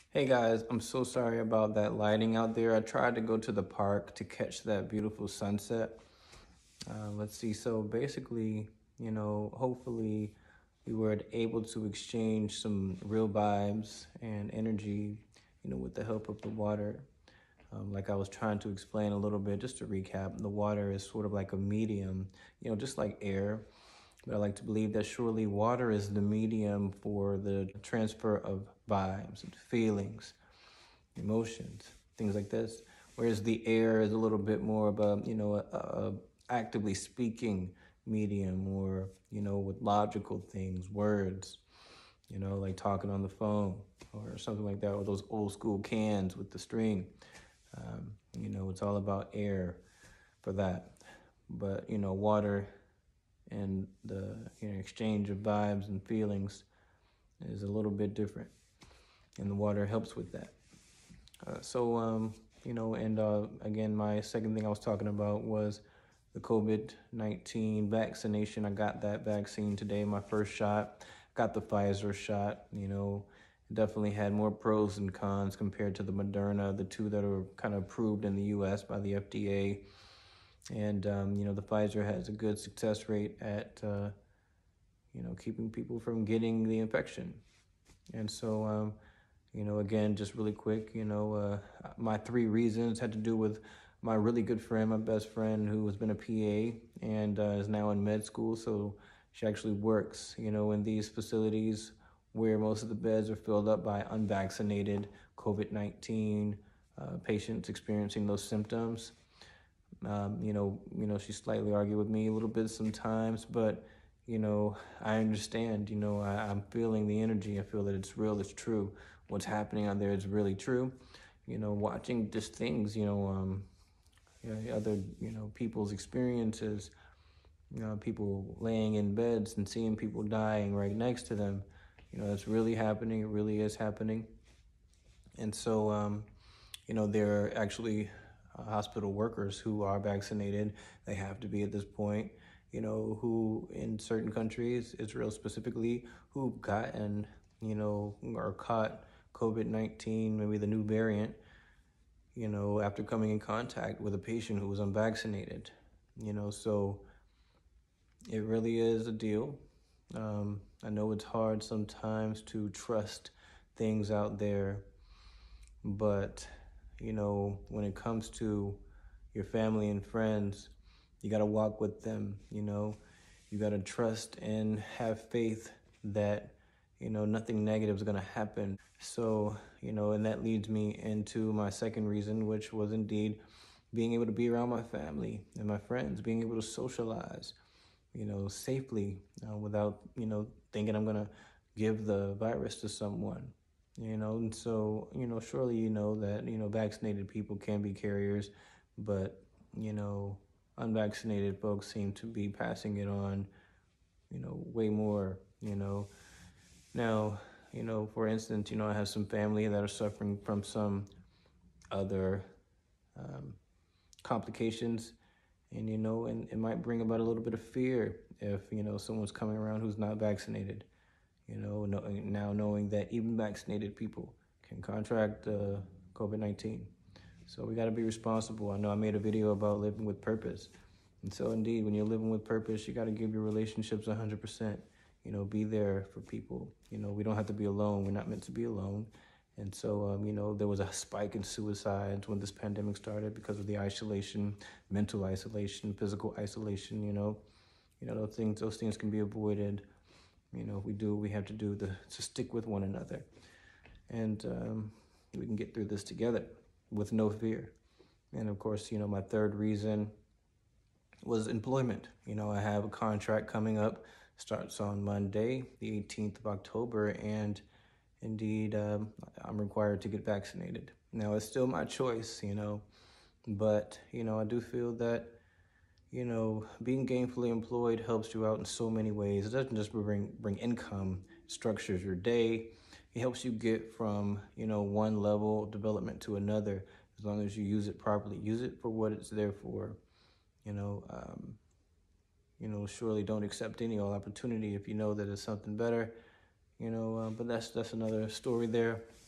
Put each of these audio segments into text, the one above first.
Hey guys, I'm so sorry about that lighting out there. I tried to go to the park to catch that beautiful sunset. Let's see. So basically, hopefully we were able to exchange some real vibes and energy, with the help of the water. Like I was trying to explain a little bit, just to recap, the water is sort of like a medium, just like air. But I like to believe that surely water is the medium for the transfer of vibes and feelings, emotions, things like this. Whereas the air is a little bit more of a actively speaking medium, or with logical things, words, like talking on the phone or something like that, or those old school cans with the string. It's all about air for that. But water and the exchange of vibes and feelings is a little bit different, and the water helps with that. Again, my second thing I was talking about was the COVID-19 vaccination. I got that vaccine today, my first shot. Got the Pfizer shot. Definitely had more pros and cons compared to the Moderna, the two that are kind of approved in the US by the FDA. And, the Pfizer has a good success rate at, keeping people from getting the infection. And so, again, just really quick, my three reasons had to do with my really good friend, my best friend, who has been a PA and is now in med school. So she actually works, in these facilities where most of the beds are filled up by unvaccinated COVID-19 patients experiencing those symptoms. She slightly argued with me a little bit sometimes, but I understand. I'm feeling the energy. I feel that it's real. It's true. What's happening out there is really true. Watching just things. Other people's experiences. People laying in beds and seeing people dying right next to them. It's really happening. It really is happening. And so, there are actually hospital workers who are vaccinated. They have to be at this point, who in certain countries, Israel specifically, who've gotten, or caught COVID-19, maybe the new variant, after coming in contact with a patient who was unvaccinated. So it really is a deal. I know it's hard sometimes to trust things out there, but when it comes to your family and friends, you got to walk with them. You got to trust and have faith that nothing negative is going to happen. So and that leads me into my second reason, which was indeed being able to be around my family and my friends, being able to socialize safely, without thinking I'm going to give the virus to someone. And so surely that vaccinated people can be carriers, but unvaccinated folks seem to be passing it on way more. Now, for instance, I have some family that are suffering from some other um, complications, and and it might bring about a little bit of fear if someone's coming around who's not vaccinated. Now knowing that even vaccinated people can contract COVID-19. So we got to be responsible. I know I made a video about living with purpose. And so indeed, when you're living with purpose, you got to give your relationships 100%. Be there for people. We don't have to be alone. We're not meant to be alone. And so, there was a spike in suicides when this pandemic started because of the isolation, mental isolation, physical isolation. Those things can be avoided. If we do what we have to do to stick with one another, and we can get through this together with no fear. And of course, my third reason was employment. I have a contract coming up, starts on Monday, the 18th of October, and indeed, I'm required to get vaccinated. Now, it's still my choice, but, I do feel that, being gainfully employed helps you out in so many ways. It doesn't just bring income, it structures your day. It helps you get from, one level of development to another, as long as you use it properly. Use it for what it's there for. You know, um, surely don't accept any opportunity if you know that it's something better. But that's another story there.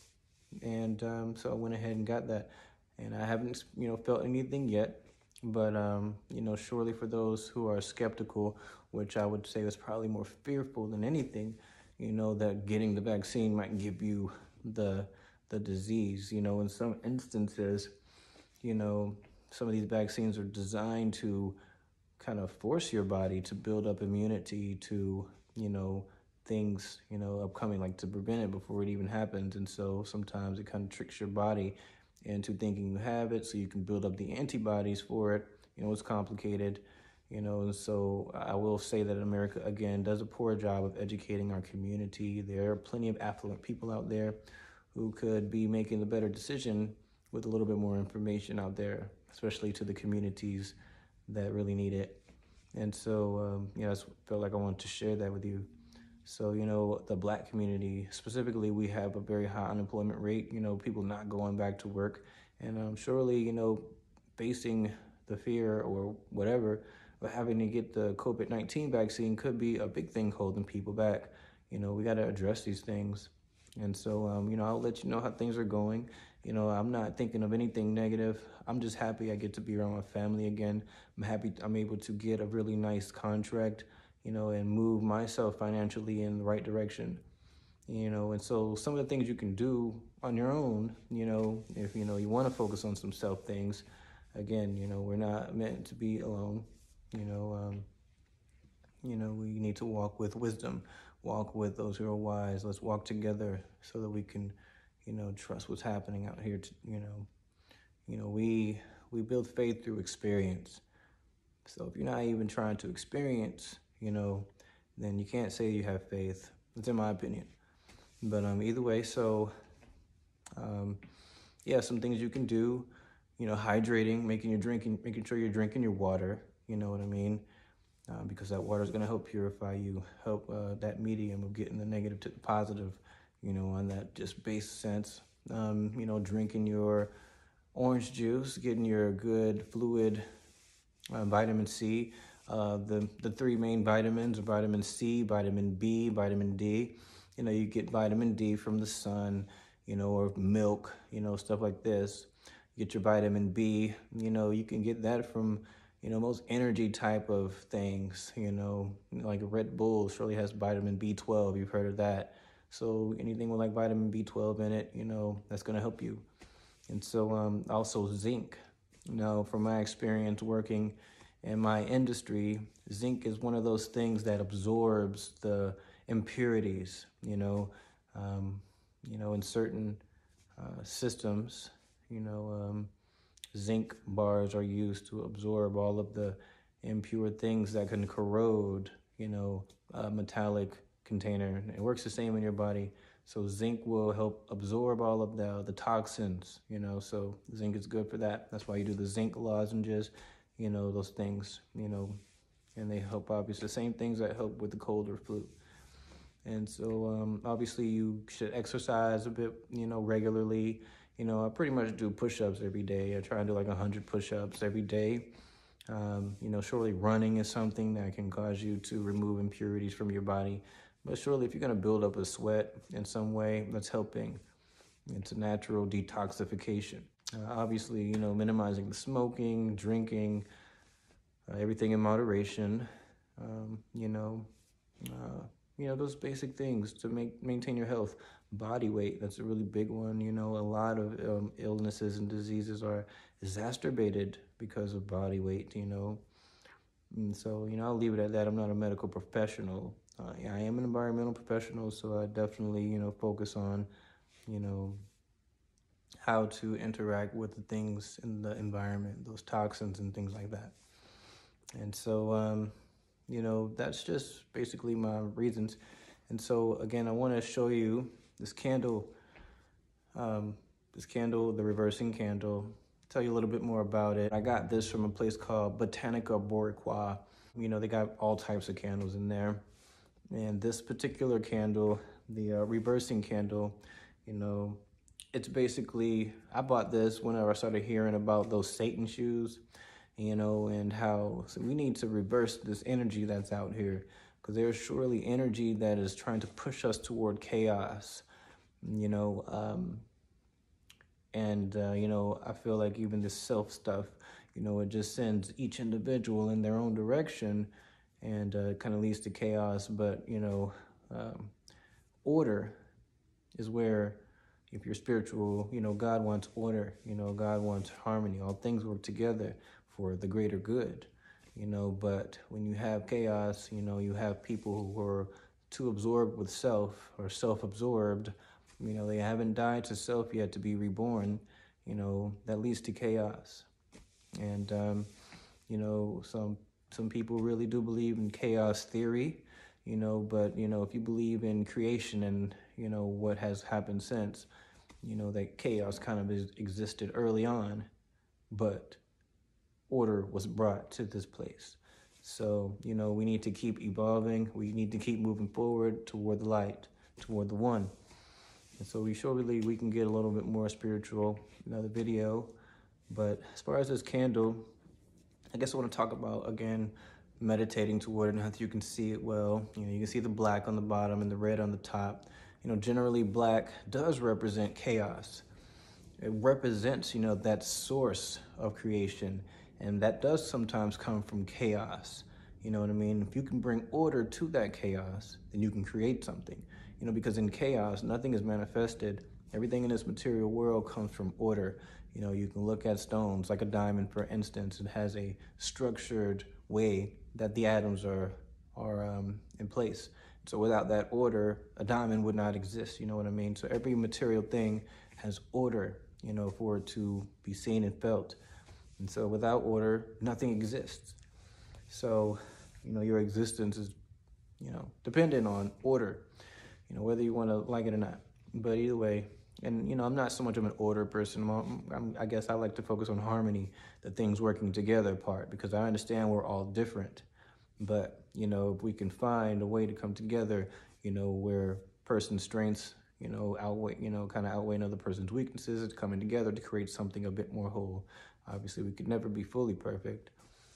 And so I went ahead and got that. And I haven't, felt anything yet. But, surely for those who are skeptical, which I would say is probably more fearful than anything, that getting the vaccine might give you the the disease. In some instances, you know, some of these vaccines are designed to kind of force your body to build up immunity to, things, upcoming, like to prevent it before it even happens. And so sometimes it kind of tricks your body into thinking you have it so you can build up the antibodies for it. It's complicated, and so I will say that America, again, does a poor job of educating our community. There are plenty of affluent people out there who could be making a better decision with a little bit more information out there, especially to the communities that really need it. And so, I felt like I wanted to share that with you. So, the Black community specifically, we have a very high unemployment rate, people not going back to work. And surely, facing the fear or whatever of having to get the COVID-19 vaccine could be a big thing holding people back. We got to address these things. And so, I'll let you know how things are going. I'm not thinking of anything negative. I'm just happy I get to be around my family again. I'm happy I'm able to get a really nice contract, and move myself financially in the right direction. And so some of the things you can do on your own, if you want to focus on some self things, again, we're not meant to be alone. You know, um, we need to walk with wisdom, walk with those who are wise. Let's walk together so that we can, trust what's happening out here. We build faith through experience. So if you're not even trying to experience, then you can't say you have faith. That's in my opinion. But either way, so yeah, some things you can do, hydrating, making sure you're drinking your water. You know what I mean? Because that water is going to help purify you, help that medium of getting the negative to the positive, on that just base sense. Drinking your orange juice, getting your good fluid, vitamin C. The three main vitamins are vitamin C, vitamin B, vitamin D. You get vitamin D from the sun, or milk, stuff like this. You get your vitamin B, you can get that from, most energy type of things, like Red Bull surely has vitamin B12. You've heard of that. So anything with like vitamin B12 in it, that's going to help you. And so also zinc. From my experience working in my industry, zinc is one of those things that absorbs the impurities, in certain systems, zinc bars are used to absorb all of the impure things that can corrode, a metallic container. It works the same in your body. So zinc will help absorb all of the toxins, so zinc is good for that. That's why you do the zinc lozenges, those things, and they help, obviously, the same things that help with the cold or flu. And so obviously you should exercise a bit, regularly. I pretty much do push-ups every day. I try to do like 100 push-ups every day. Surely running is something that can cause you to remove impurities from your body. But surely if you're going to build up a sweat in some way, that's helping. It's a natural detoxification. Obviously, minimizing the smoking, drinking, everything in moderation. Um, you know, those basic things to maintain your health. Body weight, that's a really big one. A lot of illnesses and diseases are exacerbated because of body weight, And so, I'll leave it at that. I'm not a medical professional. I am an environmental professional, so I definitely, focus on, how to interact with the things in the environment, those toxins and things like that. And so, that's just basically my reasons. And so, again, I want to show you this candle, the reversing candle, tell you a little bit more about it. I got this from a place called Botanica Boricua. They got all types of candles in there. And this particular candle, the reversing candle, it's basically, I bought this whenever I started hearing about those Satan shoes, and how so we need to reverse this energy that's out here, because there's surely energy that is trying to push us toward chaos, And, I feel like even this self stuff, it just sends each individual in their own direction and kind of leads to chaos. But, um, order is where, if you're spiritual, God wants order, God wants harmony. All things work together for the greater good, but when you have chaos, you have people who are too absorbed with self or self-absorbed, they haven't died to self yet to be reborn, that leads to chaos. And, some people really do believe in chaos theory, but, if you believe in creation and, what has happened since, that chaos kind of existed early on, but order was brought to this place. So, we need to keep evolving. We need to keep moving forward toward the light, toward the one. And so we can get a little bit more spiritual in another video. But as far as this candle, I guess I want to talk about, again, meditating toward it. Now that you can see it well, you can see the black on the bottom and the red on the top. Generally black does represent chaos. It represents, that source of creation. And that does sometimes come from chaos. You know what I mean? If you can bring order to that chaos, then you can create something. Because in chaos, nothing is manifested. Everything in this material world comes from order. You can look at stones, like a diamond, for instance. It has a structured way that the atoms are in place. So without that order, a diamond would not exist. You know what I mean? So every material thing has order, for it to be seen and felt. And so without order, nothing exists. So, your existence is, dependent on order, whether you want to like it or not. But either way, and, I'm not so much of an order person. I guess I like to focus on harmony, the things working together part, because I understand we're all different. But, if we can find a way to come together, where person's strengths, outweigh, kind of outweigh another person's weaknesses, it's coming together to create something a bit more whole. Obviously, we could never be fully perfect.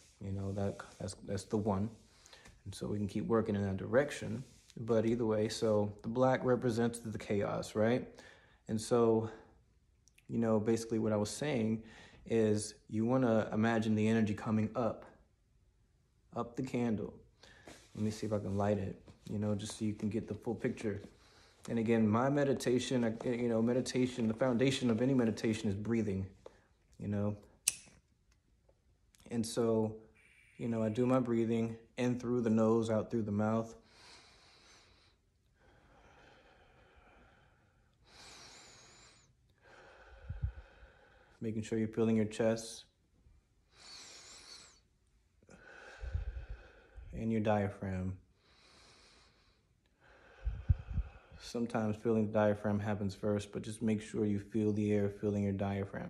That's the one. And so we can keep working in that direction. But either way, so the black represents the chaos, right? And so, basically what I was saying is you want to imagine the energy coming up the candle. Let me see if I can light it, just so you can get the full picture. And again, my meditation, meditation, the foundation of any meditation is breathing, And so, I do my breathing in through the nose, out through the mouth. Making sure you're feeling your chest and your diaphragm. Sometimes feeling the diaphragm happens first, but just make sure you feel the air filling your diaphragm.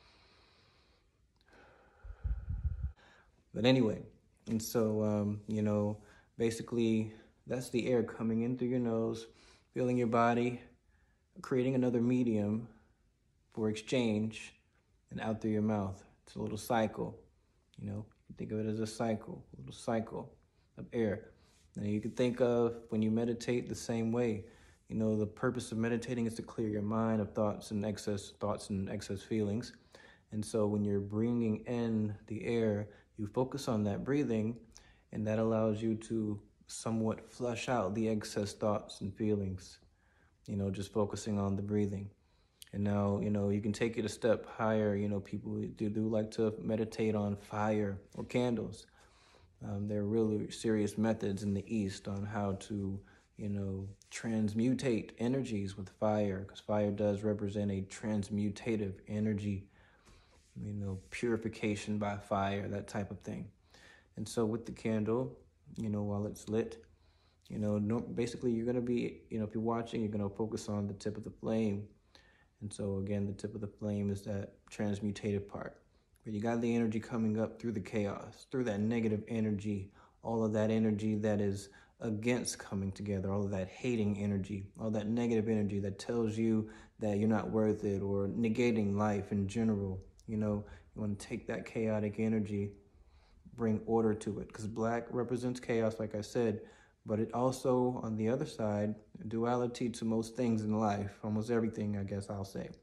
But anyway, and so, basically that's the air coming in through your nose, filling your body, creating another medium for exchange, and out through your mouth. It's a little cycle, think of it as a little cycle of air. Now you can think of when you meditate the same way. The purpose of meditating is to clear your mind of thoughts and excess feelings. And so when you're bringing in the air, you focus on that breathing, and that allows you to somewhat flush out the excess thoughts and feelings, just focusing on the breathing. And now, you can take it a step higher. People do like to meditate on fire or candles. There are really serious methods in the East on how to, transmutate energies with fire, because fire does represent a transmutative energy, purification by fire, that type of thing. And so with the candle, while it's lit, basically you're going to be, if you're watching, you're going to focus on the tip of the flame. And so again, the tip of the flame is that transmutative part, where you got the energy coming up through the chaos, through that negative energy, all of that energy that is against coming together, all of that hating energy, all that negative energy that tells you that you're not worth it, or negating life in general. You want to take that chaotic energy, bring order to it, because black represents chaos, like I said, but it also, on the other side, duality to most things in life, almost everything, I guess I'll say,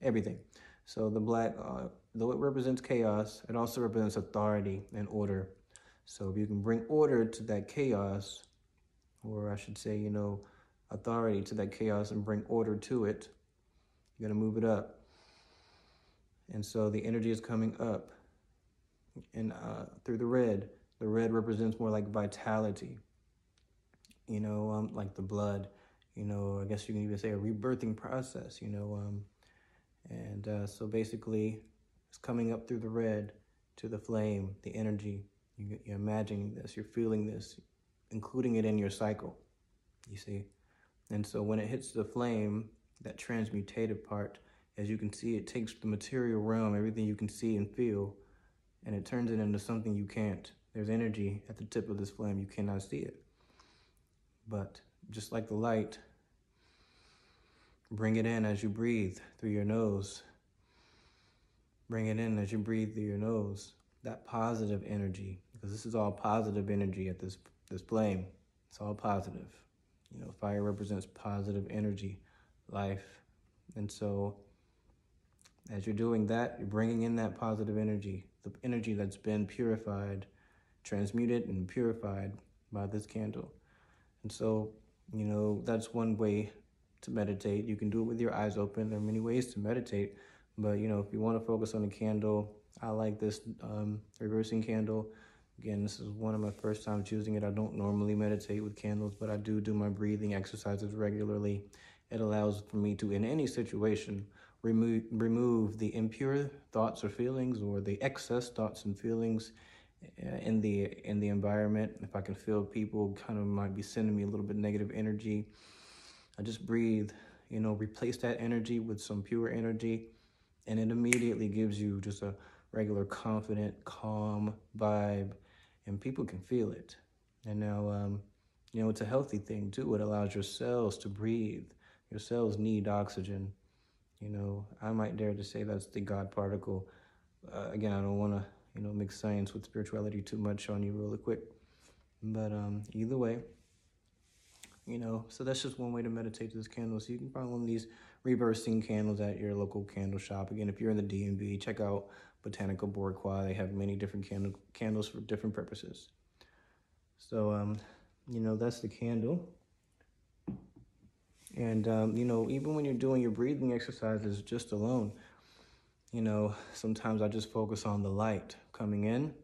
everything. So the black, though it represents chaos, it also represents authority and order. So if you can bring order to that chaos, or I should say, authority to that chaos and bring order to it, you're going to move it up. And so the energy is coming up and through the red. The red represents more like vitality, like the blood, I guess you can even say a rebirthing process, so basically it's coming up through the red to the flame, the energy. You're imagining this, you're feeling this, including it in your cycle, you see. And so when it hits the flame, that transmutative part, as you can see, it takes the material realm, everything you can see and feel, and it turns it into something you can't. There's energy at the tip of this flame, you cannot see it. But just like the light, bring it in as you breathe through your nose. Bring it in as you breathe through your nose. That positive energy, because this is all positive energy at this flame. It's all positive. Fire represents positive energy, life. And so as you're doing that, you're bringing in that positive energy, the energy that's been purified, transmuted and purified by this candle. And so, that's one way to meditate. You can do it with your eyes open. There are many ways to meditate, but if you want to focus on a candle, I like this reversing candle. Again, this is one of my first times using it. I don't normally meditate with candles, but I do my breathing exercises regularly. It allows for me to, in any situation, remove the impure thoughts or feelings, or the excess thoughts and feelings in the environment. If I can feel people kind of might be sending me a little bit negative energy, I just breathe, replace that energy with some pure energy, and it immediately gives you just a regular, confident, calm vibe, and people can feel it. And now, it's a healthy thing too. It allows your cells to breathe. Your cells need oxygen. I might dare to say that's the God particle. Again, I don't want to, mix science with spirituality too much on you really quick. But either way, so that's just one way to meditate to this candle. So you can find one of these reversing candles at your local candle shop. Again, if you're in the DMV, check out Botanical Bourgeois. They have many different candles for different purposes. So, that's the candle. And, even when you're doing your breathing exercises just alone, sometimes I just focus on the light coming in.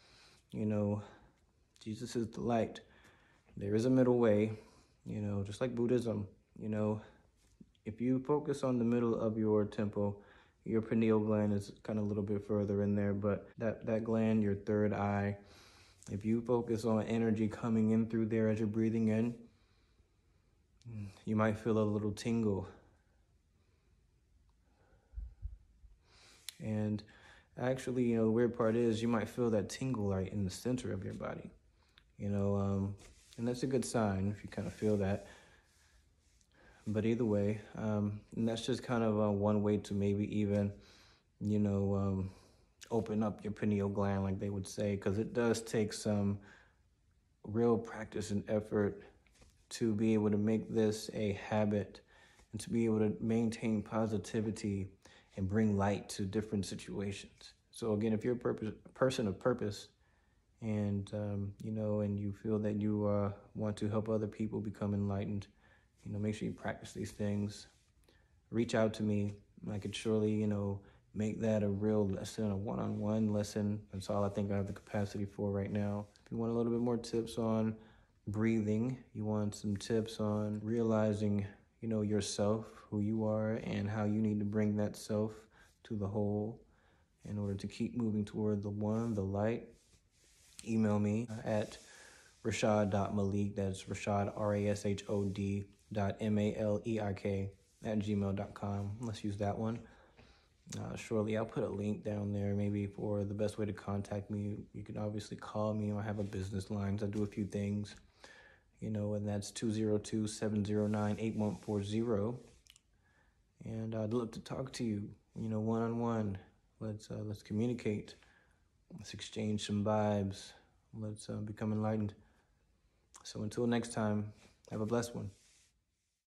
Jesus is the light. There is a middle way, just like Buddhism. If you focus on the middle of your temple, your pineal gland is kind of a little bit further in there, but that gland, your third eye, if you focus on energy coming in through there as you're breathing in, you might feel a little tingle. And actually, the weird part is you might feel that tingle right in the center of your body, and that's a good sign if you kind of feel that. But either way, and that's just kind of one way to maybe even, open up your pineal gland, like they would say, because it does take some real practice and effort to be able to make this a habit and to be able to maintain positivity and bring light to different situations. So again, if you're a person of purpose, and and you feel that you want to help other people become enlightened, make sure you practice these things. Reach out to me. I could surely, make that a real lesson, a one-on-one lesson. That's all I think I have the capacity for right now. If you want a little bit more tips on breathing, you want some tips on realizing, yourself, who you are, and how you need to bring that self to the whole in order to keep moving toward the one, the light, email me at Rashad.Malik. That's Rashad, RASHOD .MALEIK @gmail.com. Let's use that one. Shortly, I'll put a link down there maybe for the best way to contact me. You can obviously call me. I have a business line. I do a few things, and that's 202-709-8140. And I'd love to talk to you, one-on-one. Let's communicate. Let's exchange some vibes. Let's become enlightened. So until next time, have a blessed one.